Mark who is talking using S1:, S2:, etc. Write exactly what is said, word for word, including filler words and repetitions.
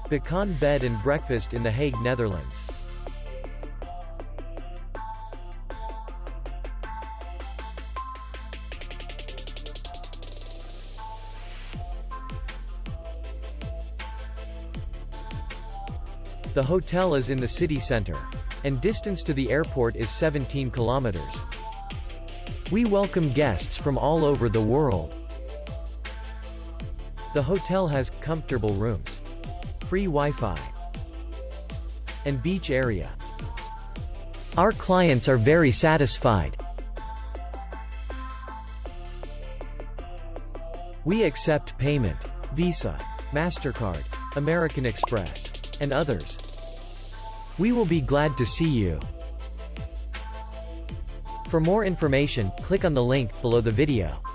S1: Bacan Bed and Breakfast in The Hague, Netherlands. The hotel is in the city center, and distance to the airport is seventeen kilometers. We welcome guests from all over the world. The hotel has comfortable rooms, free Wi-Fi, and beach area. Our clients are very satisfied. We accept payment, Visa, MasterCard, American Express, and others. We will be glad to see you. For more information, click on the link below the video.